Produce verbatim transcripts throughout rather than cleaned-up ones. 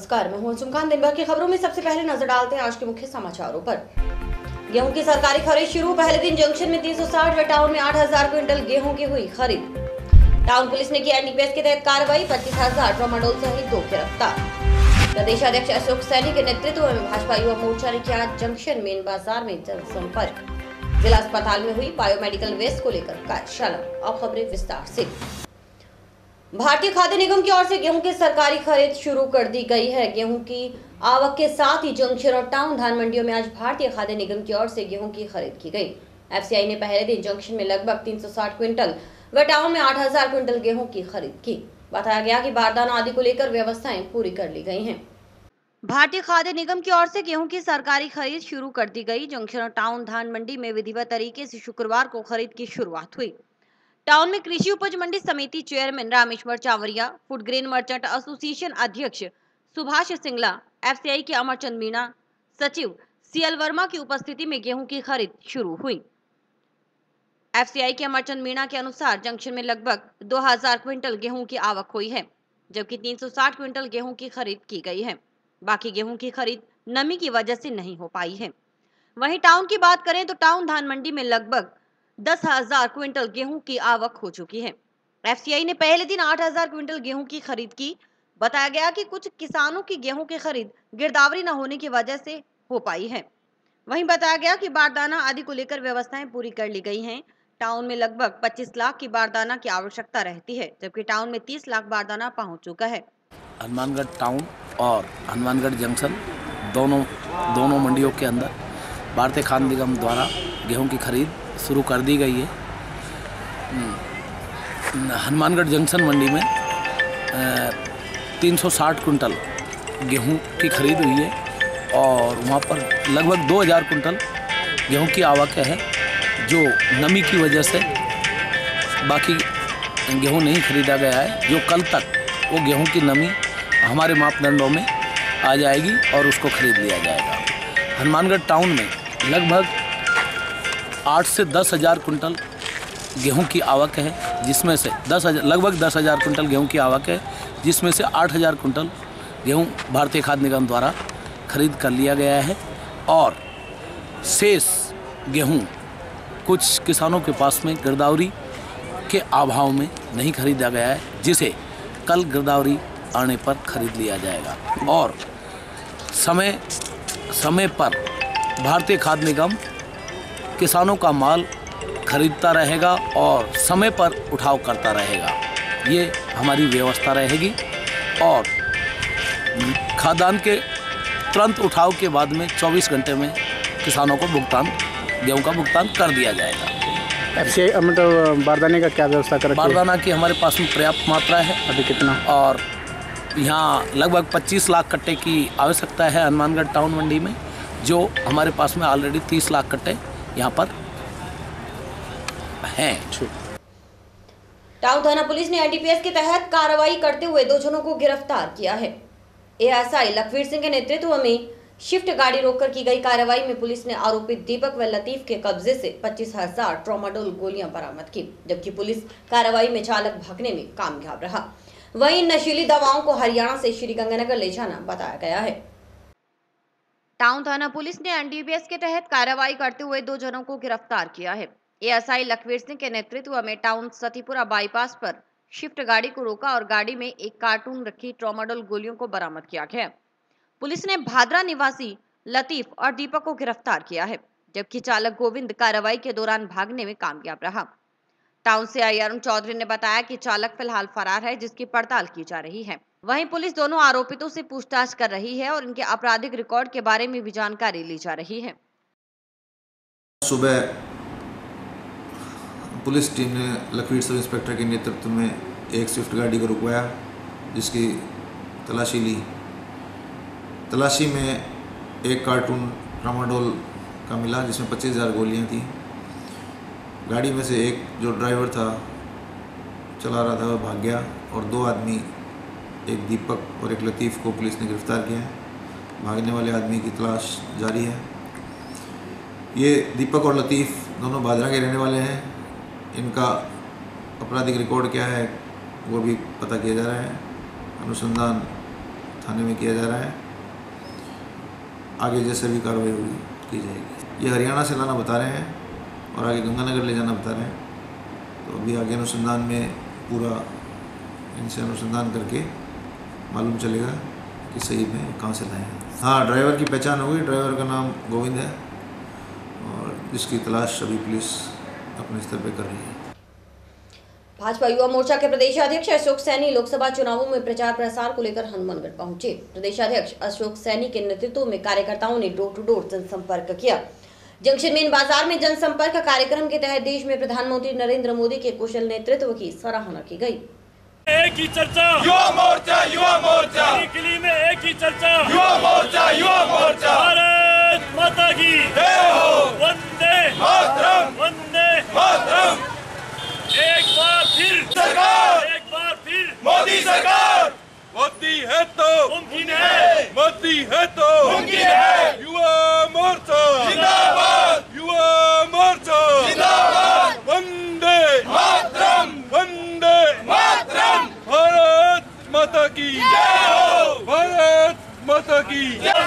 नमस्कार, मैं हूं सुमखान। दिन भर की खबरों में सबसे पहले नजर डालते हैं आज के मुख्य समाचारों पर। गेहूं की सरकारी खरीद शुरू। पहले दिन जंक्शन में तीन सौ साठ व टाउन में आठ हजार क्विंटल गेहूं की हुई खरीद। टाउन पुलिस ने की एनडीपीएस के तहत कार्रवाई। पच्चीस हजार ट्रामाडोल सहित दो गिरफ्तार। प्रदेश अध्यक्ष अशोक सैनी के नेतृत्व में भाजपा युवा मोर्चा ने किया जंक्शन मेन बाजार में जनसंपर्क। जिला अस्पताल में हुई बायोमेडिकल वेस्ट को लेकर कार्यशाला। अब खबरें विस्तार से। भारतीय खाद्य निगम की ओर से गेहूं की सरकारी खरीद शुरू कर दी गई है। गेहूं की आवक के साथ ही जंक्शन और टाउन धान मंडियों में आज भारतीय खाद्य निगम की ओर से गेहूं की खरीद की गई। एफसीआई ने पहले दिन जंक्शन में लगभग तीन सौ साठ क्विंटल व टाउन में आठ हजार क्विंटल गेहूं की खरीद की। बताया गया कि बारदाना आदि को लेकर व्यवस्थाएं पूरी कर ली गई हैं। भारतीय खाद्य निगम की ओर से गेहूं की सरकारी खरीद शुरू कर दी गई। जंक्शन और टाउन धान मंडी में विधिवत तरीके से शुक्रवार को खरीद की शुरुआत हुई। टाउन में कृषि उपज मंडी समिति chairman Rameshwar Chawaria, food grain merchant association अध्यक्ष सुभाष सिंगला, एफसीआई के अमरचंद मीणा, सचिव सीएल वर्मा की उपस्थिति में गेहूं की खरीद शुरू हुई। एफसीआई के अमरचंद मीणा के अनुसार जंक्शन में लगभग दो हजार क्विंटल गेहूं की आवक हुई है, जबकि तीन सौ साठ क्विंटल गेहूं की खरीद की गई है। बाकी गेहूं की खरीद नमी की वजह से नहीं हो पाई है। वहीं टाउन की बात करें तो टाउन धान मंडी में लगभग दस हजार क्विंटल गेहूं की आवक हो चुकी है। एफसीआई ने पहले दिन आठ हजार क्विंटल गेहूं की खरीद की। बताया गया कि कुछ किसानों की गेहूं की खरीद गिरदावरी न होने की वजह से हो पाई है। वहीं बताया गया कि बारदाना आदि को लेकर व्यवस्थाएं पूरी कर ली गई हैं। टाउन में लगभग पच्चीस लाख की बारदाना की आवश्यकता रहती है, जबकि टाउन में तीस लाख बारदाना पहुंच चुका है। हनुमानगढ़ टाउन और हनुमानगढ़ जंक्शन दोनों दोनों मंडियों के अंदर भारतीय खाद्य निगम द्वारा गेहूं की खरीद शुरू कर दी गई है। हनुमानगढ़ जंक्शन मंडी में तीन सौ साठ कुंटल गेहूं की खरीद हुई है और वहाँ पर लगभग दो हज़ार कुंटल गेहूं की आवक है, जो नमी की वजह से बाकी गेहूं नहीं खरीदा गया है। जो कल तक वो गेहूं की नमी हमारे मापदंडों में आ जाएगी और उसको खरीद लिया जाएगा। हनुमानगढ़ टाउन में लगभग आठ से दस हज़ार कुंटल गेहूं की आवक है, जिसमें से दस हज़ार लगभग दस हज़ार कुंटल गेहूं की आवक है, जिसमें से आठ हज़ार कुंटल गेहूं भारतीय खाद्य निगम द्वारा खरीद कर लिया गया है और शेष गेहूं कुछ किसानों के पास में गिरदावरी के अभाव में नहीं खरीदा गया है, जिसे कल गिरदावरी आने पर खरीद लिया जाएगा और समय समय पर भारतीय खाद्य निगम किसानों का माल खरीदता रहेगा और समय पर उठाव करता रहेगा। ये हमारी व्यवस्था रहेगी और खाद्यान्न के तुरंत उठाव के बाद में चौबीस घंटे में किसानों को भुगतान गेहूं का भुगतान कर दिया जाएगा। एफसीआई मतलब बारदाने का क्या व्यवस्था कर रखी है? बारदाना की हमारे पास में पर्याप्त मात्रा है। अभी कितना? और यहाँ लगभग पच्चीस लाख कट्टे की आवश्यकता है हनुमानगढ़ टाउन मंडी में, जो हमारे पास में ऑलरेडी तीस लाख कट्टे यहाँ पर हैं। टाउन थाना पुलिस ने एनडीपीएस के तहत कार्रवाई करते हुए दो जनों को गिरफ्तार किया है। एएसआई लखवीर सिंह के नेतृत्व में शिफ्ट गाड़ी रोककर की गई कार्रवाई में पुलिस ने आरोपित दीपक व लतीफ के कब्जे से पच्चीस हजार ट्रामाडोल गोलियां बरामद की, जबकि पुलिस कार्रवाई में चालक भागने में कामयाब रहा। वहीं नशीली दवाओं को हरियाणा से श्रीगंगानगर ले जाना बताया गया है। टाउन थाना पुलिस ने एनडीपीएस के तहत कार्रवाई करते हुए दो जनों को गिरफ्तार किया है। एएसआई लखवीर सिंह के नेतृत्व में टाउन सतीपुरा बाईपास पर शिफ्ट गाड़ी को रोका और गाड़ी में एक कार्टून रखी ट्रामाडोल गोलियों को बरामद किया गया। पुलिस ने भादरा निवासी लतीफ और दीपक को गिरफ्तार किया है, जबकि चालक गोविंद कार्रवाई के दौरान भागने में कामयाब रहा। टाउन से आई अरुण चौधरी ने बताया कि चालक फिलहाल फरार है, जिसकी पड़ताल की जा रही है। वहीं पुलिस दोनों आरोपितों से पूछताछ कर रही है और इनके आपराधिक रिकॉर्ड के बारे में भी जानकारी ली जा रही है। सुबह पुलिस टीम ने लखवीर सब इंस्पेक्टर के नेतृत्व में एक स्विफ्ट गाड़ी को रुकवाया, जिसकी तलाशी ली। तलाशी में एक कार्टून ट्रामाडोल का मिला, जिसमें पच्चीस हज़ार गोलियाँ थी। गाड़ी में से एक जो ड्राइवर था चला रहा था वह भाग गया और दो आदमी, एक दीपक और एक लतीफ़ को पुलिस ने गिरफ्तार किया है। भागने वाले आदमी की तलाश जारी है। ये दीपक और लतीफ़ दोनों भादरा के रहने वाले हैं। इनका आपराधिक रिकॉर्ड क्या है वो भी पता किया जा रहा है। अनुसंधान थाने में किया जा रहा है। आगे जैसे भी कार्रवाई होगी की जाएगी। ये हरियाणा से लाना बता रहे हैं और आगे गंगानगर ले जाना बता रहे हैं। तो अभी आगे अनुसंधान में पूरा इनसे अनुसंधान करके मालूम चलेगा कि सही में कहाँ से लाए हैं। हाँ, ड्राइवर की पहचान हो गई। ड्राइवर का नाम गोविंद है और जिसकी तलाश अभी पुलिस अपने स्तर पर कर रही है। भाजपा युवा मोर्चा के प्रदेश अध्यक्ष अशोक सैनी लोकसभा चुनावों में प्रचार प्रसार को लेकर हनुमानगढ़ पहुंचे। प्रदेश अध्यक्ष अशोक सैनी के नेतृत्व में कार्यकर्ताओं ने डोर टू डोर जनसंपर्क किया। जंक्शन मेन बाजार में जनसंपर्क कार्यक्रम के तहत देश में प्रधानमंत्री नरेंद्र मोदी के कुशल नेतृत्व की सराहना की गई। एक ही चर्चा युवा मोर्चा, युवा मोर्चा गली में एक ही चर्चा युवा मोर्चा, युवा मोर्चा भारत माता की जय हो, वंदे मातरम, वंदे मातरम। एक बार फिर सरकार, एक बार फिर मोदी सरकार, मोदी है तो मुमकिन है, मोदी है तो मुमकिन है। युवा मोर्चा जिंदाबाद, युवा मोर्चा जिंदाबाद, वंदे मातरम, वंदे मातरम। भारत माता की जय हो, भारत माता की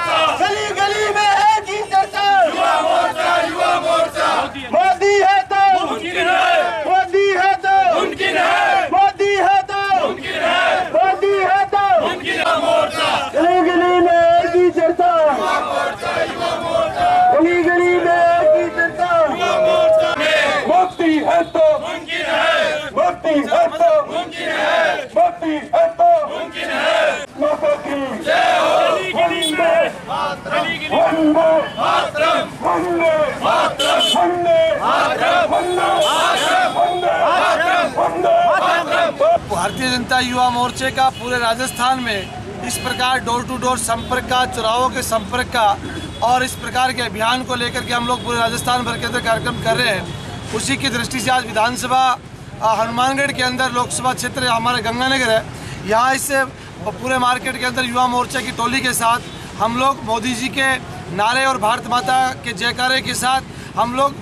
गली गली में एक ही चर्चा युवा मोर्चा, युवा मोर्चा। मोदी है तो मुमकिन है, मोदी है तो मुमकिन है, मोदी है तो मुमकिन है, मोदी है तो मुमकिन है। मोर्चा गली गली में एक ही चर्चा युवा मोर्चा, युवा मोर्चा गली गली में एक ही चर्चा युवा मोर्चा में मुक्ति है तो मुमकिन है, मुक्ति है तो मुमकिन है, मुक्ति है तो मुमकिन है। माता की जय हो, गली में गली गली वंदे मातरम, वंदे मातरम, वंदे मातरम, वंदे मातरम, वंदे मातरम, वंदे मातरम। भारतीय जनता युवा मोर्चे का पूरे राजस्थान में इस प्रकार डोर टू डोर संपर्क का, चुनावों के संपर्क का और इस प्रकार के अभियान को लेकर के हम लोग पूरे राजस्थान भर के अंदर कार्यक्रम कर रहे हैं। उसी की दृष्टि से आज विधानसभा हनुमानगढ़ के अंदर लोकसभा क्षेत्र हमारे गंगानगर है, यहाँ इस पूरे मार्केट के अंदर युवा मोर्चा की टोली के साथ हम लोग मोदी जी के नारे और भारत माता के जयकारे के साथ हम लोग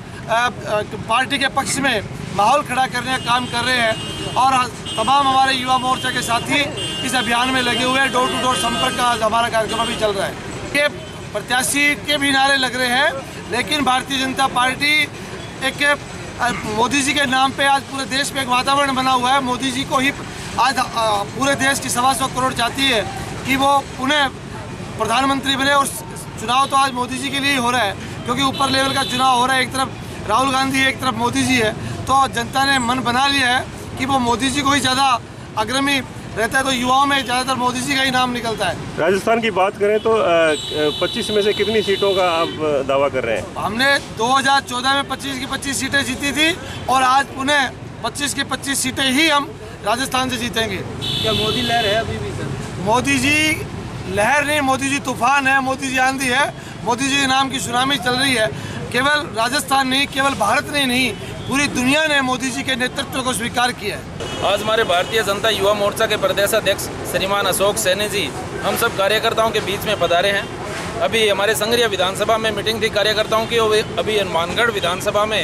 पार्टी के पक्ष में माहौल खड़ा करने का काम कर रहे हैं और तमाम हमारे युवा मोर्चा के साथी इस अभियान में लगे हुए हैं। डोर टू डोर संपर्क का आज हमारा कार्यक्रम अभी चल रहा है। ये प्रत्याशी के भी नारे लग रहे हैं, लेकिन भारतीय जनता पार्टी एक मोदी जी के नाम पे आज पूरे देश में एक वातावरण बना हुआ है। मोदी जी को ही आज पूरे देश की सवा सौ करोड़ चाहती है कि वो पुनः प्रधानमंत्री बने और चुनाव तो आज मोदी जी के लिए ही हो रहा है, क्योंकि ऊपर लेवल का चुनाव हो रहा है। एक तरफ राहुल गांधी है, एक तरफ मोदी जी है, तो जनता ने मन बना लिया है कि वो मोदी जी को ही ज़्यादा अग्रणी रहता है, तो युवाओं में ज़्यादातर मोदी जी का ही नाम निकलता है। राजस्थान की बात करें तो पच्चीस में से कितनी सीटों का आप दावा कर रहे हैं? हमने दो हज़ार चौदह में पच्चीस की पच्चीस सीटें जीती थी और आज पुनः पच्चीस की पच्चीस सीटें ही हम राजस्थान से जीतेंगे। क्या मोदी लहर है अभी भी सर? मोदी जी लहर नहीं, मोदी जी तूफान है, मोदी जी आंधी है, मोदी जी के नाम की सुनामी चल रही है। केवल राजस्थान नहीं, केवल भारत ने नहीं, पूरी दुनिया ने मोदी जी के नेतृत्व को स्वीकार किया है। आज हमारे भारतीय जनता युवा मोर्चा के प्रदेश अध्यक्ष श्रीमान अशोक सैनी जी हम सब कार्यकर्ताओं के बीच में पधारे हैं। अभी हमारे संगरिया विधानसभा में मीटिंग थी कार्यकर्ताओं की, अभी हनुमानगढ़ विधानसभा में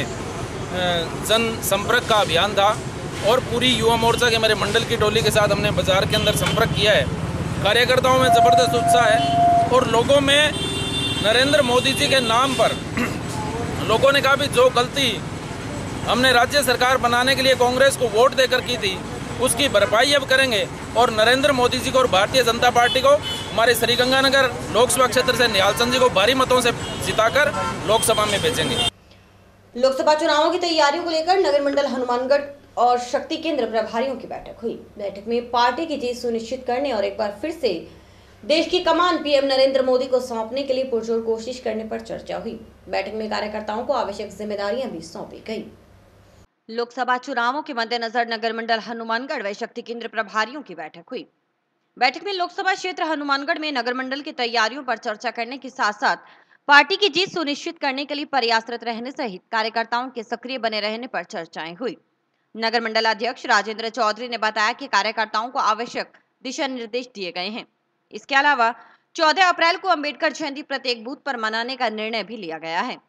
जन संपर्क का अभियान था और पूरी युवा मोर्चा के हमारे मंडल की टोली के साथ हमने बाजार के अंदर संपर्क किया है। कार्यकर्ताओं में ज़बरदस्त उत्साह है और लोगों में नरेंद्र मोदी जी के नाम पर लोगों ने कहा भी जो गलती हमने राज्य सरकार बनाने के लिए कांग्रेस को वोट देकर की थी उसकी भरपाई अब करेंगे और नरेंद्र मोदी जी को और भारतीय जनता पार्टी को हमारे श्रीगंगानगर लोकसभा क्षेत्र से निहाल चंद जी को भारी मतों से जिताकर लोकसभा में भेजेंगे। लोकसभा चुनावों की तैयारियों को लेकर नगर मंडल हनुमानगढ़ और शक्ति केंद्र प्रभारियों की बैठक हुई। बैठक में पार्टी की जीत सुनिश्चित करने और एक बार फिर से देश की कमान पीएम नरेंद्र मोदी को सौंपने के लिए पुरजोर कोशिश करने पर चर्चा हुई। बैठक में कार्यकर्ताओं को आवश्यक जिम्मेदारियां भी सौंपी गई। लोकसभा चुनावों के मद्देनजर नगर मंडल हनुमानगढ़ व शक्ति केंद्र प्रभारियों की बैठक हुई। बैठक में लोकसभा क्षेत्र हनुमानगढ़ में नगर मंडल की तैयारियों पर चर्चा करने के साथ साथ पार्टी की जीत सुनिश्चित करने के लिए प्रयासरत रहने सहित कार्यकर्ताओं के सक्रिय बने रहने पर चर्चाएं हुई। नगर मंडल अध्यक्ष राजेंद्र चौधरी ने बताया कि कार्यकर्ताओं को आवश्यक दिशा निर्देश दिए गए हैं। इसके अलावा चौदह अप्रैल को अंबेडकर जयंती प्रत्येक बूथ पर मनाने का निर्णय भी लिया गया है।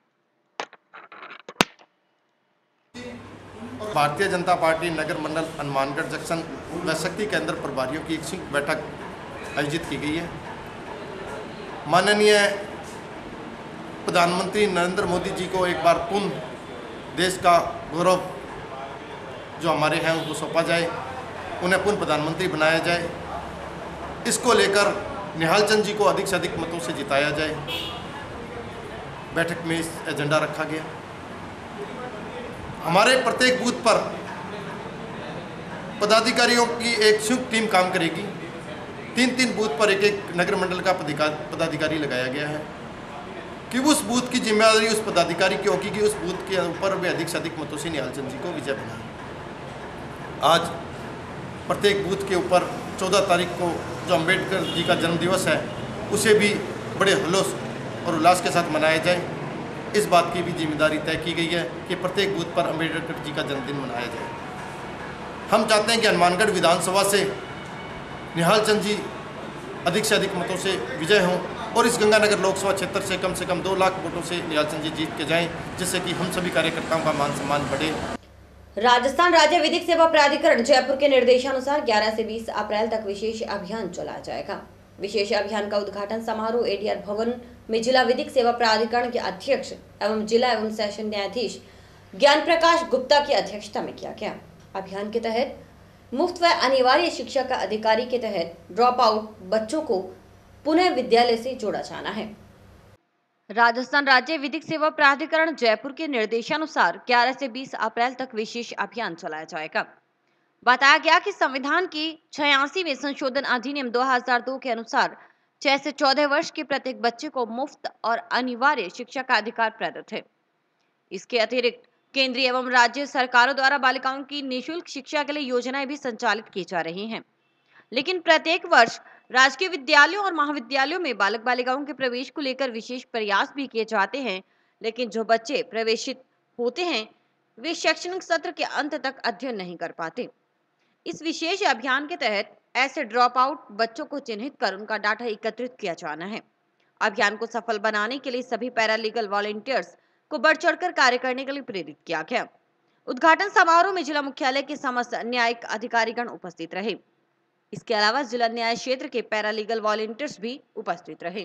भारतीय जनता पार्टी नगर मंडल हनुमानगढ़ जंक्शन व शक्ति केंद्र प्रभारियों की एक बैठक आयोजित की गई है। माननीय प्रधानमंत्री नरेंद्र मोदी जी को एक बार पुनः देश का गौरव जो हमारे हैं उनको सौंपा जाए, उन्हें पुनः प्रधानमंत्री बनाया जाए। इसको लेकर निहाल चंद जी को अधिक से अधिक मतों से जिताया जाए। बैठक में इस एजेंडा रखा गया। हमारे प्रत्येक बूथ पर पदाधिकारियों की एक संयुक्त टीम काम करेगी। तीन तीन बूथ पर एक एक नगर मंडल का पदाधिकारी लगाया गया है कि उस बूथ की जिम्मेदारी उस पदाधिकारी की होगी कि उस बूथ के ऊपर वे अधिक से अधिक मतों से निहाल चंद जी को विजय बनाए। आज प्रत्येक बूथ के ऊपर चौदह तारीख को जो अम्बेडकर जी का जन्मदिवस है उसे भी बड़े हर्षोल्लास और उल्लास के साथ मनाया जाए। इस बात की भी जिम्मेदारी तय की गई है कि प्रत्येक बूथ पर अम्बेडकर जी का जन्मदिन मनाया जाए। हम चाहते हैं कि हनुमानगढ़ विधानसभा से निहाल चंद जी अधिक से अधिक मतों से विजय हों और इस गंगानगर लोकसभा क्षेत्र से कम से कम दो लाख वोटों से निहाल चंद जी जीत के जाएं, जिससे कि हम सभी कार्यकर्ताओं का मान सम्मान बढ़े। राजस्थान राज्य विधिक सेवा प्राधिकरण जयपुर के निर्देशानुसार ग्यारह से बीस अप्रैल तक विशेष अभियान चलाया जाएगा। विशेष अभियान का उद्घाटन समारोह एडीआर भवन में जिला विधिक सेवा प्राधिकरण के अध्यक्ष एवं जिला एवं सेशन न्यायाधीश ज्ञान प्रकाश गुप्ता की अध्यक्षता में किया गया। अभियान के तहत मुफ्त व अनिवार्य शिक्षा का अधिकारी के तहत ड्रॉप आउट बच्चों को पुनः विद्यालय से जोड़ा जाना है। राजस्थान राज्य विधिक सेवा प्राधिकरण जयपुर के निर्देशानुसार ग्यारह से बीस अप्रैल तक विशेष अभियान चलाया जाएगा। बताया गया कि संविधान की छियासीवें संशोधन अधिनियम दो हज़ार दो के अनुसार छह से चौदह वर्ष के प्रत्येक बच्चे को मुफ्त और अनिवार्य शिक्षा का अधिकार प्रदत्त है। इसके अतिरिक्त केंद्रीय एवं राज्य सरकारों द्वारा बालिकाओं की निःशुल्क शिक्षा के लिए योजनाएं भी संचालित की जा रही हैं। लेकिन प्रत्येक वर्ष राजकीय विद्यालयों और महाविद्यालयों में बालक बालिकाओं के प्रवेश को लेकर विशेष प्रयास भी किए जाते हैं, लेकिन जो बच्चे प्रवेशित होते हैं वे शैक्षणिक सत्र के अंत तक अध्ययन नहीं कर पाते। इस विशेष अभियान के तहत ऐसे ड्रॉप आउट बच्चों को चिन्हित कर उनका डाटा एकत्रित किया जाना है। अभियान को सफल बनाने के लिए सभी पैरालीगल वॉलंटियर्स को बढ़ चढ़कर कार्य करने के लिए प्रेरित किया गया। उद्घाटन समारोह में जिला मुख्यालय के समस्त न्यायिक अधिकारीगण उपस्थित रहे। इसके अलावा जिला न्याय क्षेत्र के पैरालीगल वॉलंटियर्स भी उपस्थित रहे।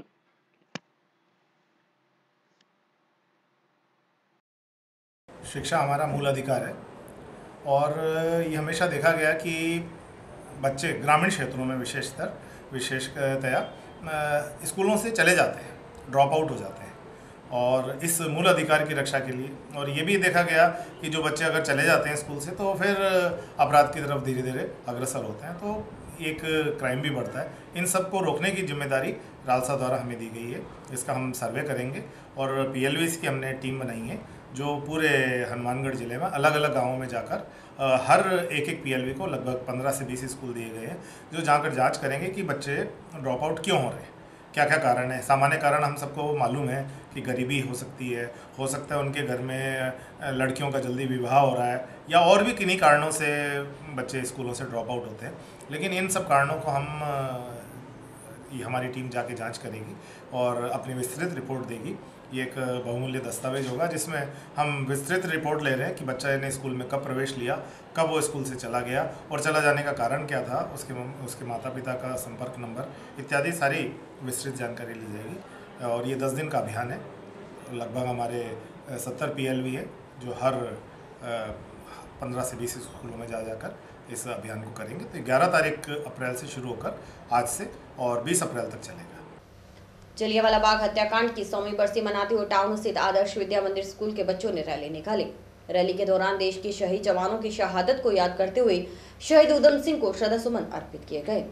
शिक्षा हमारा मूल अधिकार है और ये हमेशा देखा गया कि बच्चे ग्रामीण क्षेत्रों में विशेषतर विशेषतया स्कूलों से चले जाते हैं, ड्रॉप आउट हो जाते हैं और इस मूल अधिकार की रक्षा के लिए। और ये भी देखा गया कि जो बच्चे अगर चले जाते हैं स्कूल से तो फिर अपराध की तरफ धीरे धीरे अग्रसर होते हैं, तो एक क्राइम भी बढ़ता है। इन सब को रोकने की जिम्मेदारी रालसा द्वारा हमें दी गई है। इसका हम सर्वे करेंगे और पीएलवीज़ की हमने टीम बनाई है जो पूरे हनुमानगढ़ ज़िले में अलग अलग गाँवों में जाकर हर एक एक पीएलवी को लगभग पंद्रह से बीस स्कूल दिए गए हैं, जो जाकर जांच करेंगे कि बच्चे ड्रॉप आउट क्यों हो रहे हैं, क्या क्या कारण है। सामान्य कारण हम सबको मालूम है कि गरीबी हो सकती है, हो सकता है उनके घर में लड़कियों का जल्दी विवाह हो रहा है या और भी किन्हीं कारणों से बच्चे स्कूलों से ड्रॉप आउट होते हैं। लेकिन इन सब कारणों को हम ये हमारी टीम जाके जांच करेगी और अपनी विस्तृत रिपोर्ट देगी। ये एक बहुमूल्य दस्तावेज होगा जिसमें हम विस्तृत रिपोर्ट ले रहे हैं कि बच्चा ने स्कूल में कब प्रवेश लिया, कब वो स्कूल से चला गया और चला जाने का कारण क्या था, उसके उसके माता पिता का संपर्क नंबर इत्यादि सारी विस्तृत जानकारी ली जाएगी। और ये दस दिन का अभियान है। लगभग हमारे सत्तर पीएलवी है जो हर पंद्रह से बीस स्कूलों में जा जाकर इस अभियान को करेंगे। तो ग्यारह तारीख अप्रैल से शुरू होकर आज से और बीस अप्रैल तक चलेगा। जलियांवाला बाग हत्याकांड की सौवीं बरसी मनाते हुए टाउन स्थित आदर्श विद्या मंदिर स्कूल के बच्चों ने रैली निकाली। रैली के दौरान देश के शहीद जवानों की शहादत को याद करते हुए शहीद उधम सिंह को श्रद्धासुमन अर्पित किए गए।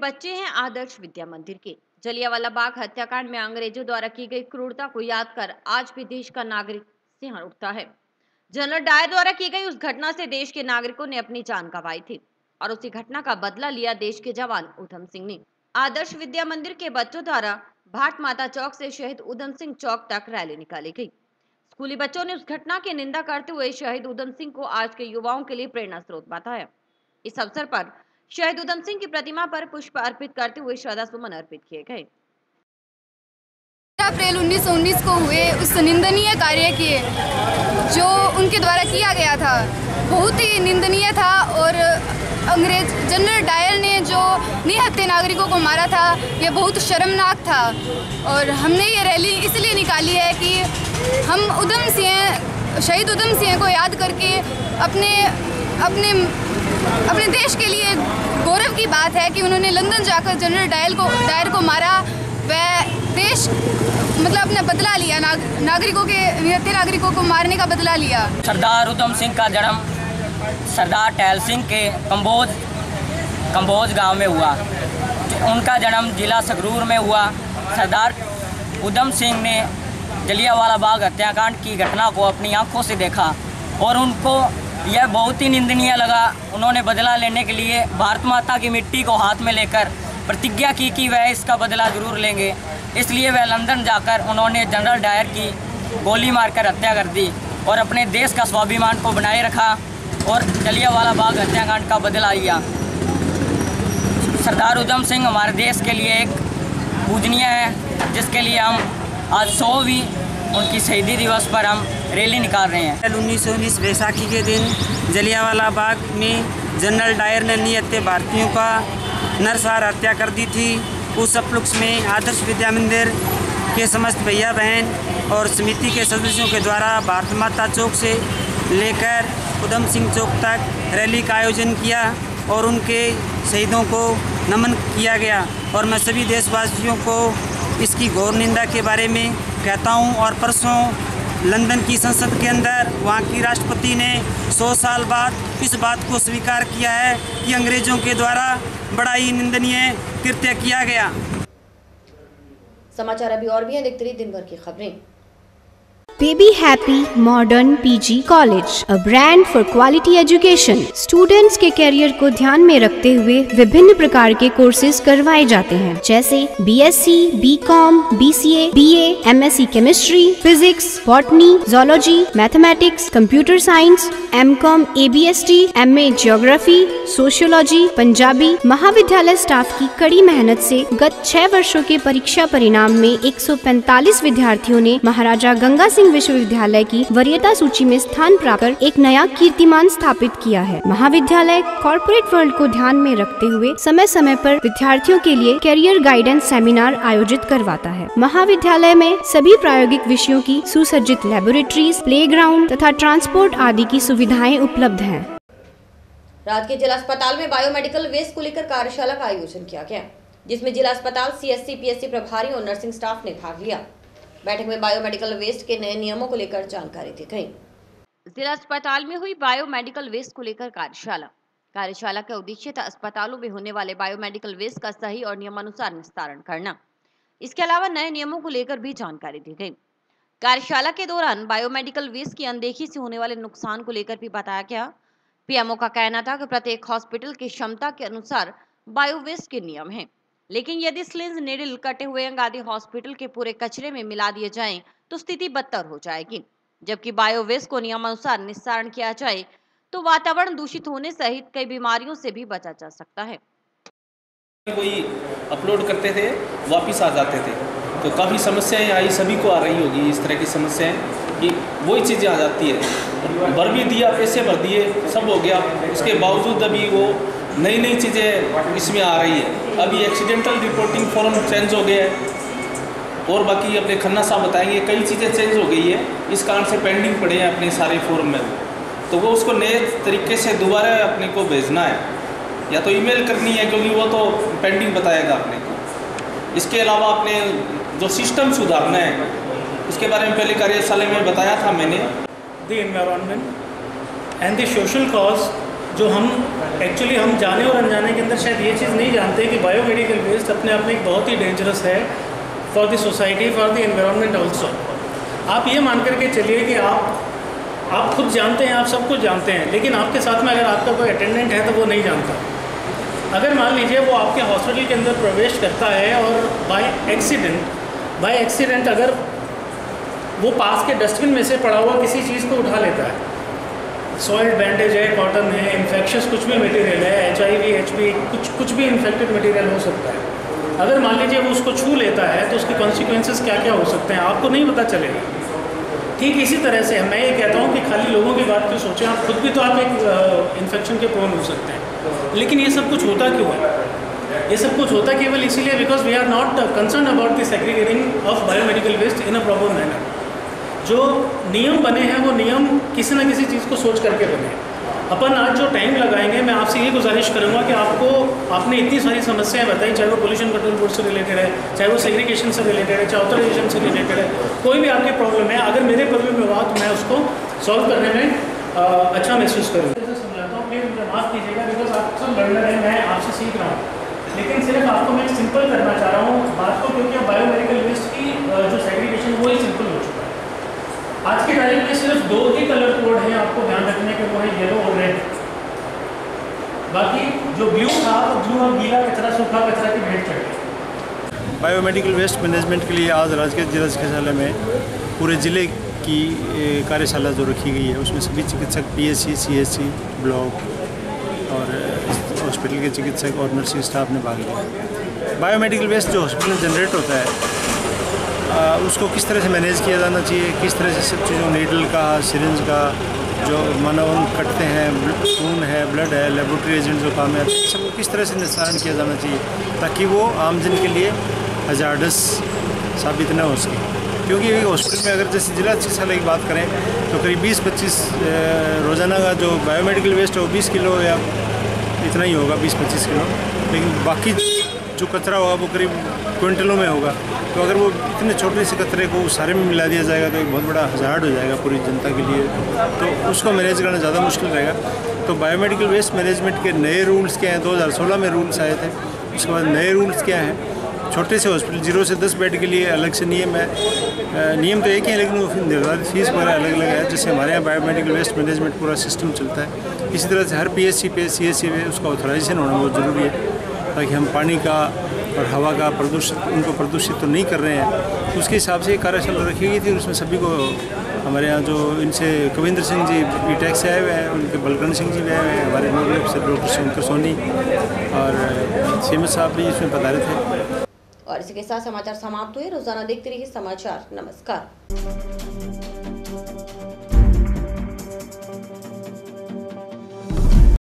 बच्चे हैं आदर्श विद्या मंदिर के। जलियांवाला बाग हत्याकांड में अंग्रेजों द्वारा की गई क्रूरता को याद कर आज भी देश का नागरिक सिहर उठता है। जनरल डायर द्वारा की गई उस घटना से देश के नागरिकों ने अपनी जान गंवाई थी और उसी घटना का बदला लिया देश के जवान उधम सिंह ने। आदर्श विद्या मंदिर के बच्चों द्वारा भाट माता चौक से शहीद उधम सिंह चौक तक रैली निकाली गई। स्कूली बच्चों ने उस घटना की निंदा करते हुए शहीद उधम सिंह को आज के युवाओं के लिए प्रेरणा स्रोत बताया। इस अवसर पर शहीद उधम सिंह की प्रतिमा पर पुष्प अर्पित करते हुए श्रद्धा सुमन अर्पित किए गए। अप्रैल उन्नीस सौ उन्नीस को हुए उस निंदनीय कार्य के जो उनके द्वारा किया गया था बहुत ही निंदनीय था और अंग्रेज जनरल डायर ने जो निहत्थे नागरिकों को मारा था ये बहुत शर्मनाक था। और हमने ये रैली इसलिए निकाली है कि हम उधम सिंह शहीद उधम सिंह को याद करके अपने अपने अपने देश के लिए गौरव की बात है कि उन्होंने लंदन जाकर जनरल डायर को डायर को मारा। वह देश मतलब अपना बदला लिया, नाग, नागरिकों के निहत्थे नागरिकों को मारने का बदला लिया। सरदार उधम सिंह का जन्म सरदार टहल सिंह के कंबोज कंबोज गांव में हुआ। उनका जन्म जिला संगरूर में हुआ। सरदार उधम सिंह ने जलियांवाला बाग हत्याकांड की घटना को अपनी आंखों से देखा और उनको यह बहुत ही निंदनीय लगा। उन्होंने बदला लेने के लिए भारत माता की मिट्टी को हाथ में लेकर प्रतिज्ञा की कि वह इसका बदला जरूर लेंगे। इसलिए वह लंदन जाकर उन्होंने जनरल डायर की गोली मारकर हत्या कर दी और अपने देश का स्वाभिमान को बनाए रखा और जलियांवाला बाग हत्याकांड का बदला लिया। सरदार उधम सिंह हमारे देश के लिए एक पूजनीय है, जिसके लिए हम आज सौवीं उनकी शहीदी दिवस पर हम रैली निकाल रहे हैं। उन्नीस सौ उन्नीस वैसाखी के दिन जलियांवाला बाग में जनरल डायर ने निहत्थे भारतीयों का नरसंहार हत्या कर दी थी। उस उपलक्ष्य में आदर्श विद्या मंदिर के समस्त भैया बहन और समिति के सदस्यों के द्वारा भारत माता चौक से लेकर उधम सिंह चौक तक रैली का आयोजन किया और उनके शहीदों को नमन किया गया। और मैं सभी देशवासियों को इसकी घोर निंदा के बारे में कहता हूं। और परसों लंदन की संसद के अंदर वहां की राष्ट्रपति ने सौ साल बाद इस बात को स्वीकार किया है कि अंग्रेजों के द्वारा बड़ा ही निंदनीय कृत्य किया गया। समाचार अभी और भी हैं, देखते रहिए दिन भर की खबरें। Baby Happy Modern P G College, a brand for quality education. Students के कैरियर को ध्यान में रखते हुए विभिन्न प्रकार के कोर्सेज करवाए जाते हैं, जैसे B S C, B Com, B C A, B A, M S C Chemistry, Physics, Botany, Zoology, Mathematics, Computer Science, M Com, A B S T, M A Geography, Sociology, Punjabi. महाविद्यालय staff की कड़ी मेहनत से गत छह वर्षों के परीक्षा परिणाम में एक सौ पैंतालीस विद्यार्थियों ने महाराजा गंगा सिंह विश्वविद्यालय की वरीयता सूची में स्थान प्राप्त कर एक नया कीर्तिमान स्थापित किया है। महाविद्यालय कॉर्पोरेट वर्ल्ड को ध्यान में रखते हुए समय समय पर विद्यार्थियों के लिए कैरियर गाइडेंस सेमिनार आयोजित करवाता है। महाविद्यालय में सभी प्रायोगिक विषयों की सुसज्जित लैबोरेटरीज, प्लेग्राउंड तथा ट्रांसपोर्ट आदि की सुविधाएं उपलब्ध हैं। रात के जिला अस्पताल में बायोमेडिकल वेस्ट को लेकर कार्यशाला का आयोजन किया गया, जिसमें जिला अस्पताल C S C, P S C प्रभारी और नर्सिंग स्टाफ ने भाग लिया। बैठक में बायोमेडिकल वेस्ट के नए नियमों को लेकर जानकारी दी गई। जिला अस्पताल में हुई बायोमेडिकल वेस्ट को लेकर कार्यशाला कार्यशाला का उद्देश्य था अस्पतालों में होने वाले बायोमेडिकल वेस्ट का सही और नियमानुसार निस्तारण करना। इसके अलावा नए नियमों को लेकर भी जानकारी दी गई। कार्यशाला के दौरान बायोमेडिकल वेस्ट की अनदेखी से होने वाले नुकसान को लेकर भी बताया गया। पीएमओ का कहना था कि प्रत्येक हॉस्पिटल की क्षमता के अनुसार बायो वेस्ट के नियम हैं, लेकिन यदि स्लिंज, नीडल, कटे हुए अंग आदि हॉस्पिटल के पूरे कचरे में मिला दिए जाएं तो स्थिति बदतर हो जाएगी। जबकि बायो वेस्ट को नियमानुसार निस्तारण किया जाए तो वातावरण दूषित होने सहित कई बीमारियों से भी बचा जा सकता है। कोई अपलोड करते थे, वापिस आ जाते थे, तो काफ़ी समस्याएं आई, सभी को आ रही होगी इस तरह की समस्याएं कि वही चीज़ें आ जाती है। भर भी दिया, पैसे भर दिए, सब हो गया, उसके बावजूद अभी वो नई नई चीज़ें इसमें आ रही है। अभी एक्सीडेंटल रिपोर्टिंग फॉर्म चेंज हो गया है और बाकी अपने खन्ना साहब बताएंगे कई चीज़ें चेंज हो गई है, इस कारण से पेंडिंग पड़े हैं अपने सारे फॉर्म में। तो वो उसको नए तरीके से दोबारा अपने को भेजना है या तो ईमेल करनी है, क्योंकि वो तो पेंडिंग बताएगा अपने को। इसके अलावा अपने जो सिस्टम सुधारना है उसके बारे में पहले कार्यशाला में बताया था मैंने। The environment and the social cause जो हम एक्चुअली हम जाने और अनजाने के अंदर शायद ये चीज़ नहीं जानते कि बायोमेडिकल वेस्ट अपने आप में एक बहुत ही डेंजरस है for the society, for the environment also. आप ये मान करके चलिए कि आप आप खुद जानते हैं, आप सब कुछ जानते हैं, लेकिन आपके साथ में अगर आपका कोई अटेंडेंट है तो वो नहीं जानता। अगर मान लीजिए वो आपके हॉस्पिटल के अंदर प्रवेश करता है और बाय एक्सीडेंट बाय एक्सीडेंट अगर वो पास के डस्टबिन में से पड़ा हुआ किसी चीज़ को उठा लेता है, सॉइल्ड बैंडेज है, कॉटन है, इन्फेक्शस कुछ भी मटेरियल है, H I V H P कुछ कुछ भी इन्फेक्टेड मटेरियल हो सकता है, अगर मान लीजिए वो उसको छू लेता है तो उसके कॉन्सिक्वेंसेस क्या क्या हो सकते हैं आपको नहीं पता चलेगा। ठीक इसी तरह से मैं ये कहता हूँ कि खाली लोगों की बात क्यों सोचें, आप खुद भी तो आप एक इन्फेक्शन के प्रोन हो सकते हैं। लेकिन ये सब कुछ होता क्यों है? ये सब कुछ होता केवल इसीलिए because we are not concern about the segregating of biomedical waste in a proper manner. जो नियम बने हैं वो नियम किसी न किसी चीज़ को सोच करके बने। अपन आज जो टाइम लगाएंगे, मैं आपसे ये गुजारिश करूँगा कि आपको आपने इतनी सारी समस्याएं बताई, चाहे वो पोल्यूशन कंट्रोल बोर्ड से रिलेटेड है, चाहे वो सेग्रीगेशन से रिलेटेड है, चाहे ऑथराइजेशन से रिलेटेड है, कोई भी आपकी प्रॉब्लम है, अगर मेरे प्रॉब्लम में हुआ तो मैं उसको सॉल्व करने में आ, अच्छा महसूस करूँगा। समझाता हूँ, प्लीज़ मुझे माफ़ कीजिएगा बिकॉज आप सब लर्नर हैं, मैं आपसे सीख रहा हूँ, लेकिन सिर्फ आपको मैं सिंपल करना चाह रहा हूँ बात को, क्योंकि अब बायोमेडिकल वेस्ट की जो सेग्रीगेशन वो ही सिंपल हो चुका है। आज की तारीख में सिर्फ दो ही कलर कोड हैं आपको ध्यान रखने के, वो है येलो और रेड। बाकी जो ब्लू था वो ब्लू और गीला कचरा, सूखा कचरा की भेंट चढ़ गई। बायोमेडिकल वेस्ट मैनेजमेंट के लिए आज राजकीय जिला चिकित्सालय में पूरे ज़िले की कार्यशाला जो रखी गई है उसमें सभी चिकित्सक P S C, C S C, block और हॉस्पिटल के चिकित्सक और नर्सिंग स्टाफ ने भाग लिया। बायोमेडिकल वेस्ट जो हॉस्पिटल में जनरेट होता है आ, उसको किस तरह से मैनेज किया जाना चाहिए, किस तरह से सब चीज़ों नीडल का, सिरिंज का, जो मानव अंग कटते हैं, खून है, ब्लड है, लेबोरेटरी एजेंट जो काम है, सबको किस तरह से निस्तारण किया जाना चाहिए ताकि वो आमजन के लिए हजार्डस साबित न हो सके। क्योंकि हॉस्पिटल में अगर जैसे जिला चिकित्सालय की बात करें तो करीब बीस पच्चीस रोज़ाना का जो बायोमेडिकल वेस्ट हो बीस किलो या इतना ही होगा, बीस पच्चीस किलो, लेकिन बाकी जो कचरा होगा वो करीब क्विंटलों में होगा। तो अगर वो इतने छोटे से कचरे को सारे में मिला दिया जाएगा तो एक बहुत बड़ा हज़ार्ड हो जाएगा पूरी जनता के लिए, तो उसको मैनेज करना ज़्यादा मुश्किल रहेगा। तो बायोमेडिकल वेस्ट मैनेजमेंट के नए रूल्स क्या हैं, दो हज़ार सोलह में रूल्स आए थे, उसके बाद नए रूल्स क्या हैं। छोटे से हॉस्पिटल जीरो से दस बेड के लिए अलग से नियम है, नियम तो एक ही है लेकिन वो निर्धारित फीस वगैरह अलग अलग है, जैसे हमारे यहाँ बायोमेडिकल वेस्ट मैनेजमेंट पूरा सिस्टम चलता है। इसी तरह से हर पी एस सी पे, सी एस सी पे उसका ऑथराइजेशन होना बहुत ज़रूरी है ताकि हम पानी का और हवा का प्रदूषित उनको प्रदूषित तो नहीं कर रहे हैं। उसके हिसाब से कार्यशाला रखी गई थी, उसमें सभी को हमारे यहाँ जो इनसे कविंद्र सिंह जी बी टेक से आए हुए हैं, उनके बलकरण सिंह जी भी आए हुए हैं, हमारे नोडल अफसर डॉक्टर शंकर सोनी और सीएम साहब भी इसमें पधारे थे। और इसी के साथ समाचार समाप्त हुए। रोजाना देखते रहिए समाचार। नमस्कार।